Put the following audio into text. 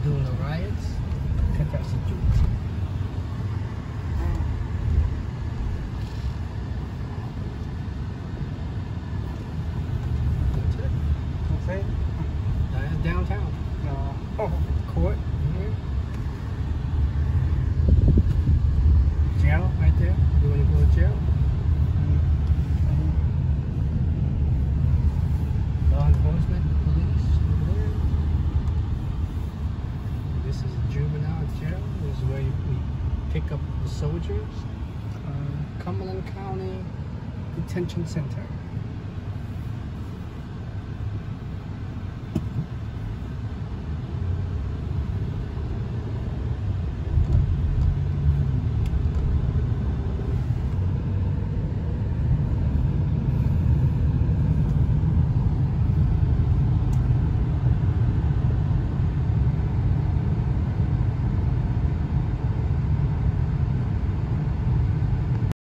during the riots. That's a joke. That's it. That's it? That is downtown. Oh. Court here. Jail right there. You want to go to jail? Law enforcement, police over there. This is a juvenile jail. This is where we pick up the soldiers. Cumberland County Detention Center.